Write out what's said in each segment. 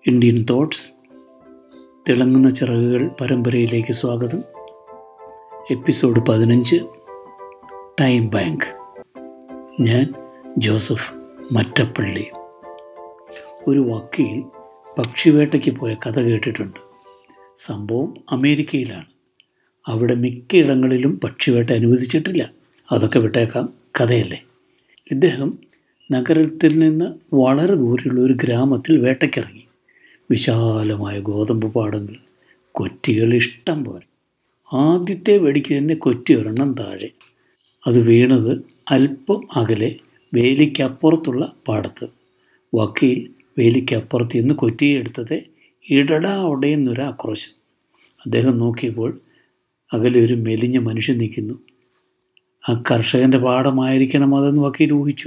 Indian thoughts തിളങ്ങുന്ന ചിറകുകൾ പരമ്പരയിലേക്ക് സ്വാഗതം. Episode 15 time bank. ഞാൻ ജോസഫ് മറ്റപ്പള്ളി. ഒരു വക്കീൽ പക്ഷിവേട്ടയ്ക്ക് പോയ കഥ കേട്ടിട്ടുണ്ട്. സംഭവം അമേരിക്കയിലാണ്. അവിടെ മിക്കയിടങ്ങളിലും പക്ഷിവേട്ട അനുവദിച്ചിട്ടില്ല. അതൊക്കെ വിട്ടേക്കാം, കഥയല്ലേ. ഇദ്ദേഹം നഗരത്തിൽ നിന്ന് വളരെ ദൂരെയുള്ള ഒരു ഗ്രാമത്തിൽ വേട്ടയ്ക്കിറങ്ങി. വിശാലമായ ഗോതമ്പ് പാടങ്ങൾ, കൊറ്റികൾ ഇഷ്ടം പോലെ. ആദ്യത്തെ വെടിക്ക് തന്നെ കൊറ്റി ഒരെണ്ണം താഴെ. അത് വീണത് അല്പം അകലെ വേലിക്കപ്പുറത്തുള്ള പാടത്ത്. വക്കീൽ വേലിക്കപ്പുറത്ത് നിന്ന് കൊറ്റിയെടുത്തത് ഇടടാ ഉടയെന്നൊരു ആക്രോശം. അദ്ദേഹം നോക്കിയപ്പോൾ അകലെ ഒരു മെലിഞ്ഞ മനുഷ്യൻ നിൽക്കുന്നു. ആ കർഷകൻ്റെ പാടമായിരിക്കണം അതെന്ന് വക്കീൽ ഊഹിച്ചു.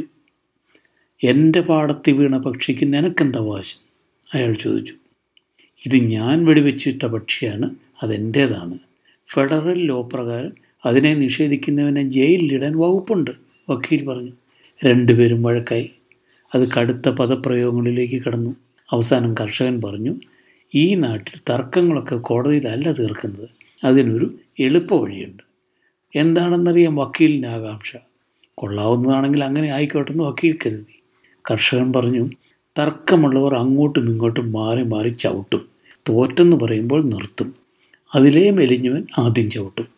എൻ്റെ പാടത്ത് വീണ പക്ഷിക്ക് നിനക്കെന്താ അവകാശം? അയാൾ ചോദിച്ചു. ഇത് ഞാൻ വെടിവെച്ചിട്ട പക്ഷിയാണ്, അതെൻ്റേതാണ്. ഫെഡറൽ ലോ പ്രകാരം അതിനെ നിഷേധിക്കുന്നവനെ ജയിലിലിടാൻ വകുപ്പുണ്ട്, വക്കീൽ പറഞ്ഞു. രണ്ടുപേരും വഴക്കായി. അത് കടുത്ത പദപ്രയോഗങ്ങളിലേക്ക് കടന്നു. അവസാനം കർഷകൻ പറഞ്ഞു, ഈ നാട്ടിൽ തർക്കങ്ങളൊക്കെ കോടതിയിലല്ല തീർക്കുന്നത്, അതിനൊരു എളുപ്പ വഴിയുണ്ട്. എന്താണെന്നറിയാം വക്കീലിൻ്റെ ആകാംക്ഷ. കൊള്ളാവുന്നതാണെങ്കിൽ അങ്ങനെ ആയിക്കോട്ടെന്ന് വക്കീൽ കരുതി. കർഷകൻ പറഞ്ഞു, തർക്കമുള്ളവർ അങ്ങോട്ടും ഇങ്ങോട്ടും മാറി മാറി ചവിട്ടും. തോറ്റെന്ന് പറയുമ്പോൾ നിർത്തും. അതിലേ മെലിഞ്ഞവൻ ആദ്യം ചവിട്ടും.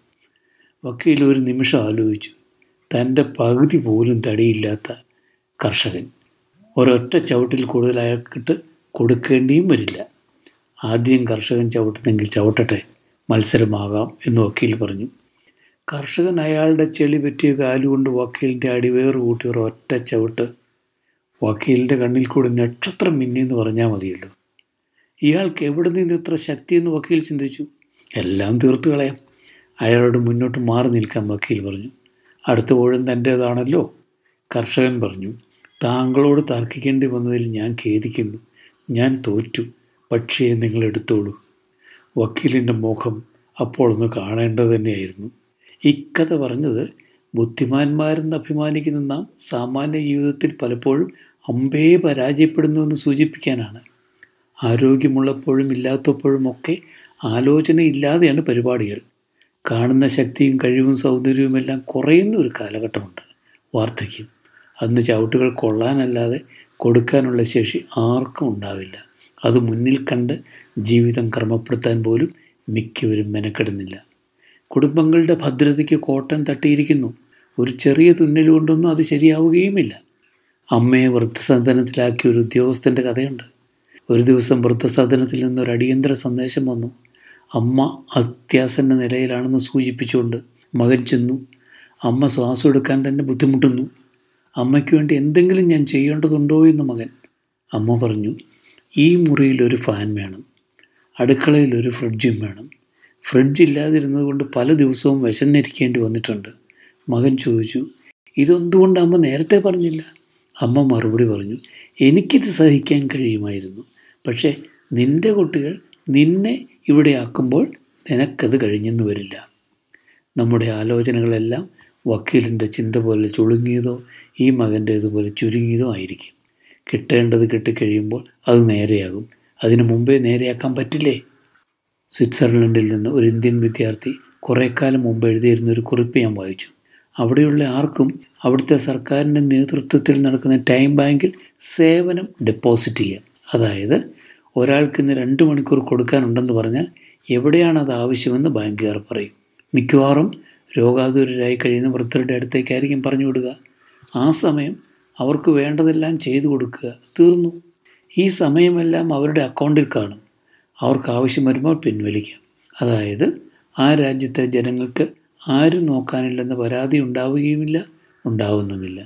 വക്കീൽ ഒരു നിമിഷം ആലോചിച്ചു. തൻ്റെ പകുതി പോലും തടിയില്ലാത്ത കർഷകൻ. ഒരൊറ്റ ചവിട്ടിൽ കൂടുതൽ അയാൾക്കിട്ട് കൊടുക്കേണ്ടിയും വരില്ല. ആദ്യം കർഷകൻ ചവിട്ടുന്നെങ്കിൽ ചവിട്ടട്ടെ, മത്സരമാകാം എന്ന് വക്കീൽ പറഞ്ഞു. കർഷകൻ അയാളുടെ ചെളി പറ്റിയ കാലുകൊണ്ട് വക്കീലിൻ്റെ അടിവേറ് കൂട്ടി ഒരൊറ്റ ചവിട്ട്. വക്കീലിൻ്റെ കണ്ണിൽ കൂടി നക്ഷത്രം മിന്നിയെന്ന് പറഞ്ഞാൽ മതിയല്ലോ. ഇയാൾക്ക് എവിടെ നിന്ന് ഇത്ര ശക്തിയെന്ന് വക്കീൽ ചിന്തിച്ചു. എല്ലാം തീർത്ത് കളയാം. അയാളോട് മുന്നോട്ട് മാറി നിൽക്കാൻ വക്കീൽ പറഞ്ഞു. അടുത്ത ഊഴം തൻ്റേതാണല്ലോ. കർഷകൻ പറഞ്ഞു, താങ്കളോട് തർക്കിക്കേണ്ടി വന്നതിൽ ഞാൻ ഖേദിക്കുന്നു. ഞാൻ തോറ്റു, പക്ഷേ നിങ്ങൾ എടുത്തോളൂ. വക്കീലിൻ്റെ മുഖം അപ്പോഴൊന്ന് കാണേണ്ടത് തന്നെയായിരുന്നു. ഇക്കഥ പറഞ്ഞത് ബുദ്ധിമാന്മാരെന്ന് അഭിമാനിക്കുന്ന നാം സാമാന്യ ജീവിതത്തിൽ പലപ്പോഴും അമ്പേ പരാജയപ്പെടുന്നുവെന്ന് സൂചിപ്പിക്കാനാണ്. ആരോഗ്യമുള്ളപ്പോഴും ഇല്ലാത്തപ്പോഴുമൊക്കെ ആലോചനയില്ലാതെയാണ് പരിപാടികൾ. കാണുന്ന ശക്തിയും കഴിവും സൗന്ദര്യവുമെല്ലാം കുറയുന്ന ഒരു കാലഘട്ടമുണ്ട്, വാർദ്ധക്യം. അന്ന് ചവിട്ടുകൾ കൊള്ളാനല്ലാതെ കൊടുക്കാനുള്ള ശേഷി ആർക്കും ഉണ്ടാവില്ല. അത് മുന്നിൽ കണ്ട് ജീവിതം ക്രമപ്പെടുത്താൻ പോലും മിക്കവരും മെനക്കെടുന്നില്ല. കുടുംബങ്ങളുടെ ഭദ്രതയ്ക്ക് കോട്ടം തട്ടിയിരിക്കുന്നു. ഒരു ചെറിയ തുന്നൽ കൊണ്ടൊന്നും അത് ശരിയാവുകയുമില്ല. അമ്മയെ വൃദ്ധസദനത്തിലാക്കിയ ഒരു ഉദ്യോഗസ്ഥൻ്റെ കഥയുണ്ട്. ഒരു ദിവസം വൃദ്ധസദനത്തിൽ നിന്നൊരു അടിയന്തര സന്ദേശം വന്നു. അമ്മ അത്യാസന്ന നിലയിലാണെന്ന് സൂചിപ്പിച്ചുകൊണ്ട് മകൻ ചെന്നു. അമ്മ ശ്വാസം എടുക്കാൻ തന്നെ ബുദ്ധിമുട്ടുന്നു. അമ്മയ്ക്ക് വേണ്ടി എന്തെങ്കിലും ഞാൻ ചെയ്യേണ്ടതുണ്ടോ എന്ന് മകൻ. അമ്മ പറഞ്ഞു, ഈ മുറിയിൽ ഒരു ഫാൻ വേണം, അടുക്കളയിൽ ഒരു ഫ്രിഡ്ജും വേണം. ഫ്രിഡ്ജ് ഇല്ലാതിരുന്നത് കൊണ്ട് പല ദിവസവും വിശന്നിരിക്കേണ്ടി വന്നിട്ടുണ്ട്. മകൻ ചോദിച്ചു, ഇതെന്തുകൊണ്ട് അമ്മ നേരത്തെ പറഞ്ഞില്ല? അമ്മ മറുപടി പറഞ്ഞു, എനിക്കിത് സഹിക്കാൻ കഴിയുമായിരുന്നു, പക്ഷേ നിൻ്റെ കുട്ടികൾ നിന്നെ ഇവിടെ ആക്കുമ്പോൾ നിനക്കത് കഴിഞ്ഞെന്ന് വരില്ല. നമ്മുടെ ആലോചനകളെല്ലാം വക്കീലിൻ്റെ ചിന്ത പോലെ ചുളുങ്ങിയതോ ഈ മകൻ്റേതുപോലെ ചുരുങ്ങിയതോ ആയിരിക്കും. കിട്ടേണ്ടത് കിട്ടിക്കഴിയുമ്പോൾ അത് നേരെയാകും. അതിനു മുമ്പേ നേരെയാക്കാൻ പറ്റില്ലേ? സ്വിറ്റ്സർലൻഡിൽ നിന്ന് ഒരു ഇന്ത്യൻ വിദ്യാർത്ഥി കുറേ കാലം മുമ്പ് എഴുതിയിരുന്നൊരു കുറിപ്പ് ഞാൻ വായിച്ചു. അവിടെയുള്ള ആർക്കും അവിടുത്തെ സർക്കാരിൻ്റെ നേതൃത്വത്തിൽ നടക്കുന്ന ടൈം ബാങ്കിൽ സേവനം ഡെപ്പോസിറ്റ് ചെയ്യാം. അതായത് ഒരാൾക്ക് ഇന്ന് 2 മണിക്കൂർ കൊടുക്കാനുണ്ടെന്ന് പറഞ്ഞാൽ എവിടെയാണ് അത് ആവശ്യമെന്ന് ബാങ്കുകാർ പറയും. മിക്കവാറും രോഗാതുരരായി കഴിയുന്ന വൃദ്ധരുടെ അടുത്തേക്കായിരിക്കും പറഞ്ഞു വിടുക. ആ സമയം അവർക്ക് വേണ്ടതെല്ലാം ചെയ്തു കൊടുക്കുക, തീർന്നു. ഈ സമയമെല്ലാം അവരുടെ അക്കൗണ്ടിൽ കാണും. അവർക്ക് ആവശ്യം വരുമ്പോൾ പിൻവലിക്കാം. അതായത് ആ രാജ്യത്തെ ജനങ്ങൾക്ക് ആരും നോക്കാനില്ലെന്ന പരാതി ഉണ്ടാവുകയുമില്ല, ഉണ്ടാവുന്നുമില്ല.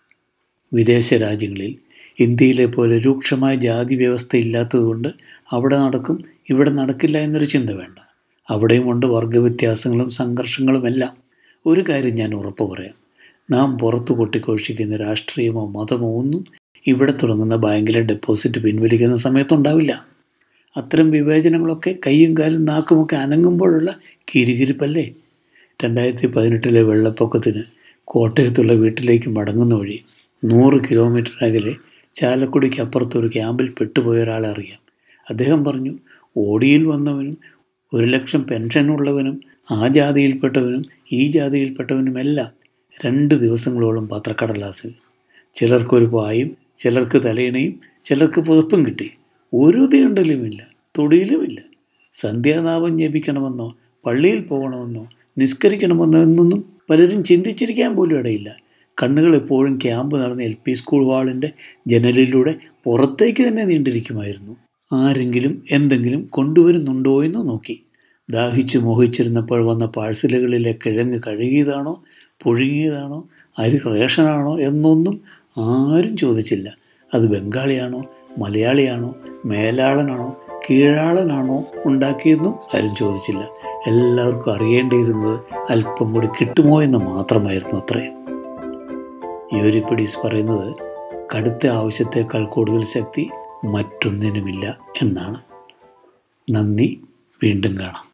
വിദേശ രാജ്യങ്ങളിൽ ഇന്ത്യയിലെ പോലെ രൂക്ഷമായ ജാതി വ്യവസ്ഥ ഇല്ലാത്തതുകൊണ്ട് അവിടെ നടക്കും ഇവിടെ നടക്കില്ല എന്നൊരു ചിന്ത വേണ്ട. അവിടെയും ഉണ്ട് വർഗവ്യത്യാസങ്ങളും സംഘർഷങ്ങളുമെല്ലാം. ഒരു കാര്യം ഞാൻ ഉറപ്പ് പറയാം, നാം പുറത്തു കൊട്ടിഘോഷിക്കുന്ന രാഷ്ട്രീയമോ മതമോ ഒന്നും ഇവിടെ തുടങ്ങുന്ന ബാങ്കിലെ ഡെപ്പോസിറ്റ് പിൻവലിക്കുന്ന സമയത്തുണ്ടാവില്ല. അത്തരം വിവേചനങ്ങളൊക്കെ കൈയും കാലും നാക്കുമൊക്കെ അനങ്ങുമ്പോഴുള്ള കിരികിരിപ്പല്ലേ. 2018 വെള്ളപ്പൊക്കത്തിന് കോട്ടയത്തുള്ള വീട്ടിലേക്ക് മടങ്ങുന്ന വഴി 100 കിലോമീറ്റർ അകലെ ചാലക്കുടിക്ക് അപ്പുറത്തൊരു ക്യാമ്പിൽ പെട്ടുപോയ ഒരാളെ അറിയാം. അദ്ദേഹം പറഞ്ഞു, ഓടിയിൽ വന്നവനും 1,00,000 പെൻഷനുള്ളവനും ആ ജാതിയിൽപ്പെട്ടവനും ഈ ജാതിയിൽപ്പെട്ടവനുമെല്ലാം 2 ദിവസങ്ങളോളം പത്രക്കടലാസിൽ. ചിലർക്കൊരു പായും, ചിലർക്ക് തലയിണയും, ചിലർക്ക് പുതപ്പും കിട്ടി. ഒരു തീണ്ടലുമില്ല, തൊടിയിലുമില്ല. സന്ധ്യാനാമം ജപിക്കണമെന്നോ പള്ളിയിൽ പോകണമെന്നോ നിസ്കരിക്കണമെന്നോ എന്നൊന്നും പലരും ചിന്തിച്ചിരിക്കാൻ പോലും ഇടയില്ല. കണ്ണുകൾ എപ്പോഴും ക്യാമ്പ് നടന്ന LP സ്കൂൾ ഹാളിൻ്റെ ജനലിലൂടെ പുറത്തേക്ക് തന്നെ നീണ്ടിരിക്കുമായിരുന്നു. ആരെങ്കിലും എന്തെങ്കിലും കൊണ്ടുവരുന്നുണ്ടോ എന്ന് നോക്കി. ദാഹിച്ചു മോഹിച്ചിരുന്നപ്പോൾ വന്ന പാഴ്സലുകളിലെ കിഴങ്ങ് കഴുകിയതാണോ പുഴുങ്ങിയതാണോ അരി റേഷനാണോ എന്നൊന്നും ആരും ചോദിച്ചില്ല. അത് ബംഗാളിയാണോ മലയാളിയാണോ മേലാളനാണോ കീഴാളനാണോ ഉണ്ടാക്കിയെന്നും ആരും ചോദിച്ചില്ല. എല്ലാവർക്കും അറിയേണ്ടിയിരുന്നത് അല്പം കൂടി കിട്ടുമോ എന്ന് മാത്രമായിരുന്നു അത്രേ. യൂരിപ്പിഡീസ് പറയുന്നത് കടുത്ത ആവശ്യത്തേക്കാൾ കൂടുതൽ ശക്തി മറ്റൊന്നിനുമില്ല എന്നാണ്. നന്ദി. വീണ്ടും കാണാം.